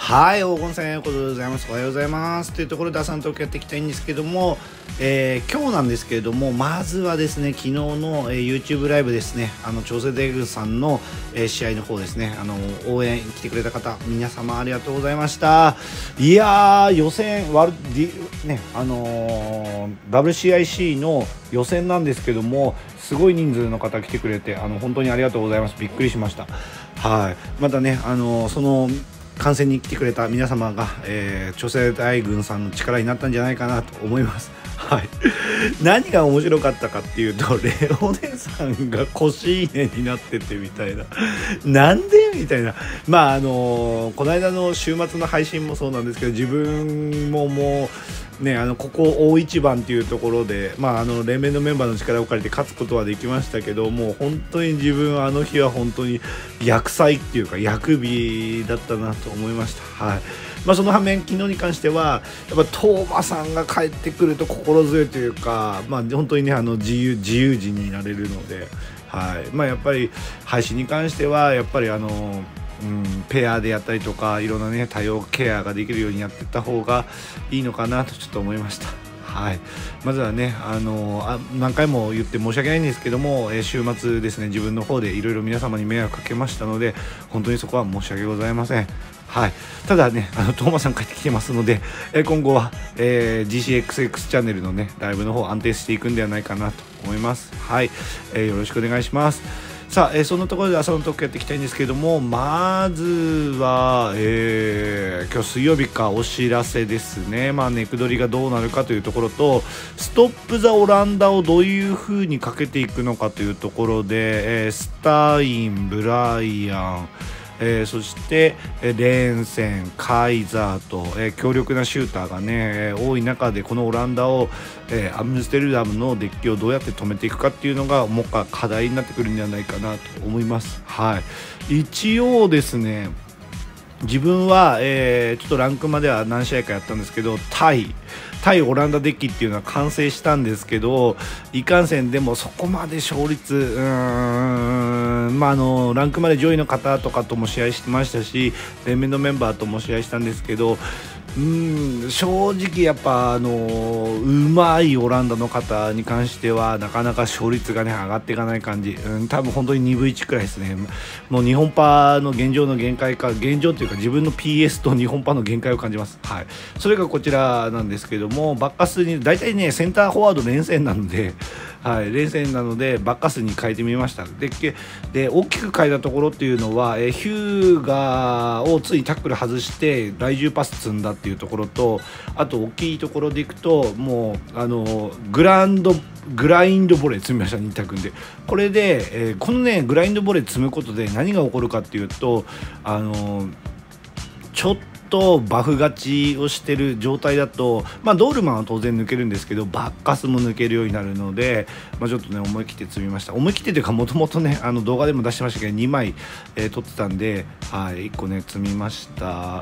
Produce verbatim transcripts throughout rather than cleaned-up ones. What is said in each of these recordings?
はい、黄金さん、ようことでございます。おはようございます。というところで、朝のトークやっていきたいんですけども、えー、今日なんですけれども、まずはですね、昨日の、えー、YouTube ライブですね、あの、長生大軍さんの、えー、試合の方ですね、あの、応援来てくれた方、皆様ありがとうございました。いやー、予選、ワールド、ね、あのー、ダブリューシーアイシー の予選なんですけども、すごい人数の方来てくれて、あの、本当にありがとうございます。びっくりしました。はい。またね、あのー、その、観戦に来てくれた皆様が、えー、長生大軍さんの力になったんじゃないかなと思います。はい、何が面白かったかっていうと、レオネさんが腰稲になっててみたいな、なんでみたいな。まああのー、この間の週末の配信もそうなんですけど、自分ももうね、あのここ大一番っていうところで、まあ、あの連盟のメンバーの力を借りて勝つことはできましたけど、もう本当に自分はあの日は本当に厄災っていうか厄日だったなと思いました。はい。まあ、その反面、昨日に関してはやっぱトーマさんが帰ってくると心強いというか、まあ、本当にね、あの自由自由人になれるので、はい。まあ、やっぱり配信に関してはやっぱりあのうん、ペアでやったりとか、いろんなね多様ケアができるようにやっていった方がいいのかなとちょっと思いました。はい、まずはね、あのあ何回も言って申し訳ないんですけども、えー、週末ですね、自分の方でいろいろ皆様に迷惑かけましたので、本当にそこは申し訳ございません。はい、ただね、あのトーマさん帰ってきてますので、えー、今後は、えー、ジーシーエックスエックス チャンネルのねライブの方安定していくんではないかなと思います。はい、えー、よろしくお願いします。さあ、えー、そんなところで朝のトークやっていきたいんですけども、まずは、えー、今日水曜日か、お知らせですね。まあ、ネクドリがどうなるかというところと、ストップ・ザ・オランダをどういう風にかけていくのかというところで、えー、スタイン、ブライアン、えー、そして、えー、レーンセン、カイザーと、えー、強力なシューターがね、えー、多い中で、このオランダを、えー、アムステルダムのデッキをどうやって止めていくかっていうのがもう課題になってくるんじゃないかなと思います。はい、一応ですね、自分は、えー、ちょっとランクまでは何試合かやったんですけど、対対オランダデッキっていうのは完成したんですけど、いかんせんでもそこまで勝率、うーん、まあ、あのランクまで上位の方とかとも試合してましたし、連盟のメンバーとも試合したんですけど、うーん、正直やっぱあのうまいオランダの方に関してはなかなか勝率がね上がっていかない感じ、うん、多分本当ににぶいいちくらいですね。もう日本パの現状の限界か、現状というか自分の ピーエス と日本パの限界を感じます。はい、それがこちらなんですけども、バッカスに大体ねセンターフォワード連戦なので、はい、連戦なのでバッカスに変えてみました。で、で大きく変えたところっていうのは、えヒューガーをついタックル外して来獣パス積んだっていうところと、あと大きいところでいくと、もうあのグランドグラインドボレー積みました、に択で。これで、えー、このねグラインドボレー積むことで何が起こるかっていうと、あのちょっととバフ勝ちをしてる状態だと、まあ、ドールマンは当然抜けるんですけど、バッカスも抜けるようになるので、まあ、ちょっとね思い切って積みました。思い切ってというか、もともとねあの動画でも出してましたけどにまい、えー、取ってたんで、はい、いっこね積みました。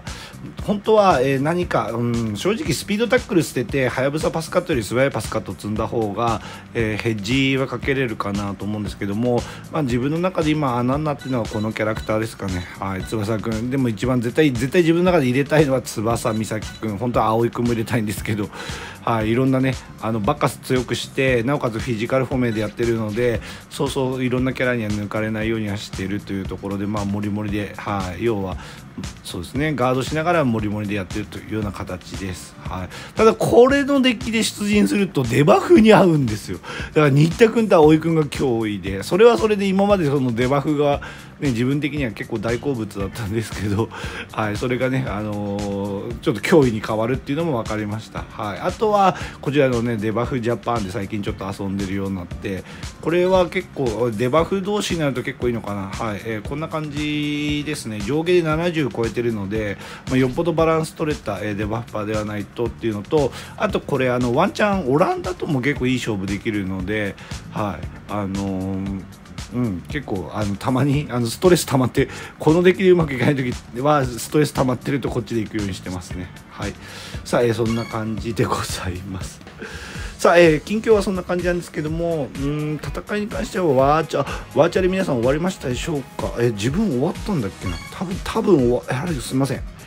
本当は、えー、何か、うん、正直スピードタックル捨ててはやぶさパスカットより素早いパスカット積んだ方が、えー、ヘッジはかけれるかなと思うんですけども、まあ、自分の中で今穴になってるのはこのキャラクターですかね。はい、翼くんでも一番絶対絶対自分の中で入れたいのは翼美咲くん、本当は葵くんも入れたいんですけど、はい、いろんなねあのバッカス強くして、なおかつフィジカルフォーメでやってるので、そうそういろんなキャラには抜かれないようにはしているというところで、まあモリモリで、はい、要はそうですね、ガードしながらモリモリでやってるというような形です。はい、ただこれのデッキで出陣するとデバフに合うんですよ。だから新田君と葵君が脅威で、それはそれで今までそのデバフが、ね、自分的には結構大好物だったんですけど、はい、それがね、あのー、ちょっと脅威に変わるっていうのも分かりました。はい、あとはこちらのねデバフジャパンで最近ちょっと遊んでるようになって、これは結構デバフ同士になると結構いいのかな。はい、えー、こんな感じですね。上下でななじゅう超えてるので、まあ、よっぽどバランス取れた、えー、デバッファーではないとっていうのと、あとこれあのワンチャンオランダとも結構いい勝負できるので、はい、あのーうん、結構あのたまにあのストレス溜まって、この出来でうまくいかない時はストレス溜まってるとこっちで行くようにしてますね。はい、さあ、えー、そんな感じでございます。さあ、えー、近況はそんな感じなんですけども、うーん、戦いに関してはワーチャワーチャで皆さん終わりましたでしょうか。えー、自分終わったんだっけな、多分多分終わやはりすみません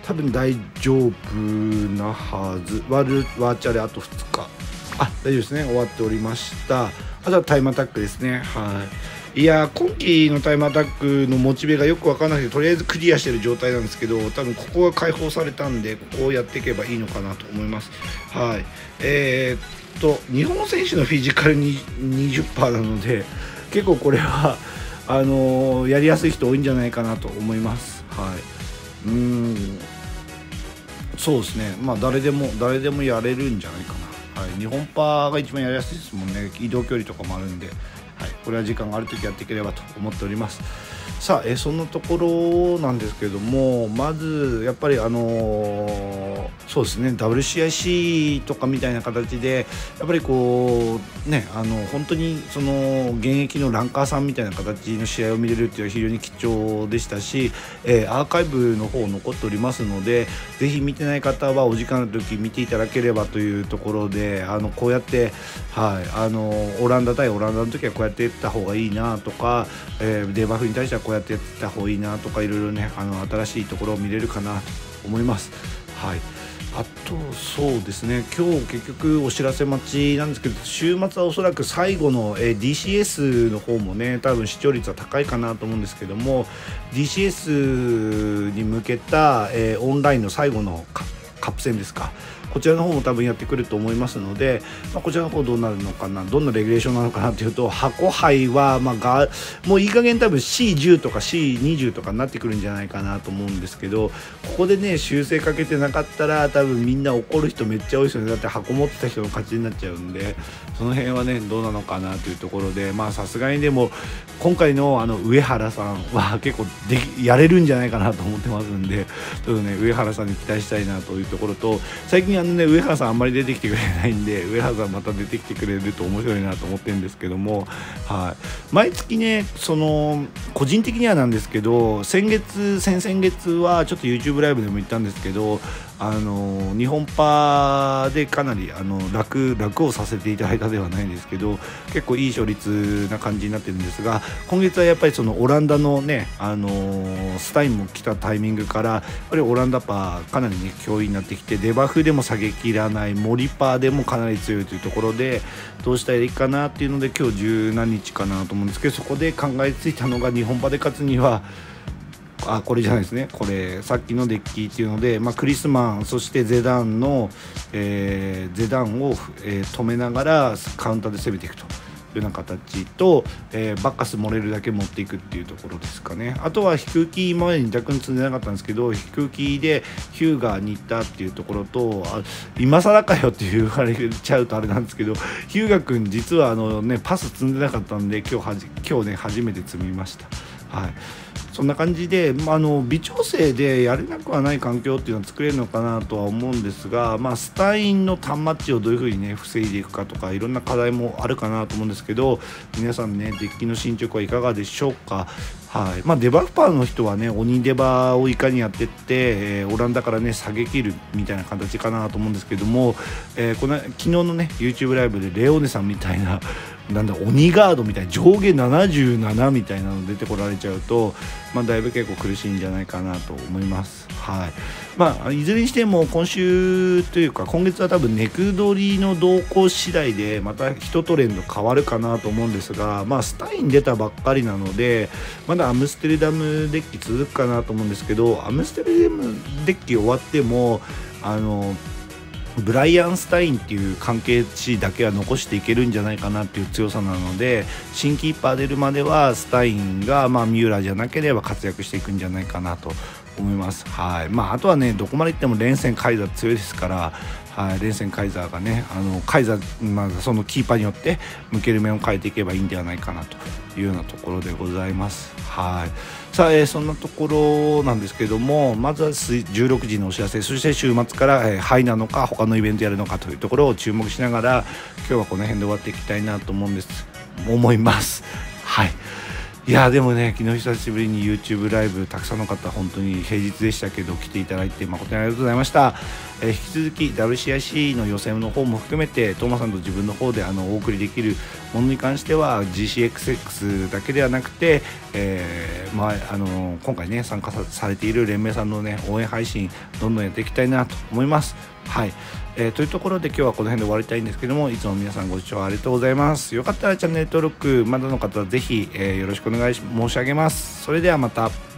多分大丈夫なはず。ワールワーチャレあとふつか、あ、大丈夫ですね、終わっておりました。あとはタイムアタックですね。はい、いや今期のタイムアタックのモチベがよく分からなくて、とりあえずクリアしてる状態なんですけど、多分ここが解放されたんで、ここをやっていけばいいのかなと思います。はい、えー、っと日本選手のフィジカルに にじゅっパーセント なので、結構これはあのー、やりやすい人多いんじゃないかなと思います。はい、うーんそうですね、まあ誰でも誰でもやれるんじゃないかな。はい、日本パーが一番やりやすいですもんね。移動距離とかもあるんで、はい、これは時間があるときやっていければと思っております。さあ、えそんなところなんですけども、まずやっぱりあのー、そうですね ダブリューシーアイシー とかみたいな形でやっぱりこうね、あの本当にその現役のランカーさんみたいな形の試合を見れるっていうのは非常に貴重でしたし、えー、アーカイブの方残っておりますので、ぜひ見てない方はお時間の時見ていただければというところで、あのこうやって、はい、あのオランダ対オランダの時はこうやってやった方がいいなとか、えー、デバフに対してはこうやってやってた方がいいなとか、いろいろね、あの新しいところを見れるかなと思います。はい、あとそうですね、今日結局お知らせ待ちなんですけど、週末はおそらく最後の、えー、ディーシーエス の方もね、多分視聴率は高いかなと思うんですけども、 ディーシーエス に向けた、えー、オンラインの最後のカカップ戦ですか、こちらの方も多分やってくると思いますので、まあ、こちらの方どうなるのかな、どんなレギュレーションなのかなというと、箱杯は、まあ、がもういい加減多分 シーじゅう とか シーにじゅう とかになってくるんじゃないかなと思うんですけど、ここでね修正かけてなかったら多分みんな怒る人めっちゃ多いですよね。だって箱持ってた人の勝ちになっちゃうんで、その辺はねどうなのかなというところで、まあさすがにでも今回のあの上原さんは結構できやれるんじゃないかなと思ってますんで、ちょっとね上原さんに期待したいなというところと、最近あのね上原さんあんまり出てきてくれないんで、上原さんまた出てきてくれると面白いなと思ってるんですけども、はい、毎月ねその個人的にはなんですけど、先月先々月はちょっと YouTube ライブでも言ったんですけど、あの日本パーでかなりあの楽楽をさせていただいたではないんですけど、結構いい勝率な感じになってるんですが、今月はやっぱりそのオランダのね、あのスタインも来たタイミングからやっぱりオランダパーかなりね脅威になってきて、デバフでも下げきらない、モリパーでもかなり強いというところで、どうしたらいいかなっていうので今日十何日かなと思うんですけど、そこで考えついたのが日本パーで勝つにはあこれじゃないですね、これさっきのデッキっていうので、まあ、クリスマンそしてゼダンの、えー、ゼダンを、えー、止めながらカウンターで攻めていくというような形と、えー、バッカス漏れるだけ持っていくっていうところですかね。あとは飛空機今までに逆に積んでなかったんですけど、飛空機でヒューガーに行ったっていうところと、あ今更かよって言われちゃうとあれなんですけど、ヒューガ君実はあの、ね、パス積んでなかったんで今日はじ今日ね初めて積みました。はい、そんな感じで、まあ、あの微調整でやれなくはない環境っていうのは作れるのかなとは思うんですが、まあ、スタインのタンマッチをどういうふうにね防いでいくかとかいろんな課題もあるかなと思うんですけど、皆さんねデッキの進捗はいかがでしょうか。はいまあ、デバフパーの人はね鬼デバをいかにやってって、えー、オランダからね下げ切るみたいな形かなと思うんですけども、えー、この昨日のね YouTube ライブでレオネさんみたいななんだ鬼ガードみたいな上下ななじゅうななみたいなの出てこられちゃうと、まあ、だいぶ結構苦しいんじゃないかなと思います。はいまあ、いずれにしても今週というか今月は多分ネクドリの動向次第でまた一トレンド変わるかなと思うんですが、まあ、スタイン出たばっかりなのでまだアムステルダムデッキ続くかなと思うんですけど、アムステルダムデッキ終わってもあのブライアン・スタインっていう関係値だけは残していけるんじゃないかなっていう強さなので、新キーパー出るまではスタインが、まあ、ミューラーじゃなければ活躍していくんじゃないかなと思います。はいまあ、あとはねどこまでいっても連戦カイザー強いですから、はい、連戦カイザーがねあのカイザー、まあ、そのキーパーによって向ける面を変えていけばいいんではないかなというようなところでございます。はいさあ、えー、そんなところなんですけども、まずはじゅうろくじのお知らせ、そして週末から、えー、ハイなのか他のイベントやるのかというところを注目しながら今日はこの辺で終わっていきたいなと思うんです思います。はいいいやでもね、昨日久しぶりに YouTube ライブ、たくさんの方本当に平日でしたけど来ていただいて誠にありがとうございました。えー、引き続き ダブリューシーアイシー の予選の方も含めてトーマさんと自分の方であのお送りできるものに関しては ジーシーエックスエックス だけではなくて、えーまあ、あの今回ね参加されている連盟さんのね応援配信どんどんやっていきたいなと思います。はい、えー、というところで今日はこの辺で終わりたいんですけども、いつも皆さんご視聴ありがとうございます。よかったらチャンネル登録まだの方はぜひ、えー、よろしくお願いし申し上げます。それではまた。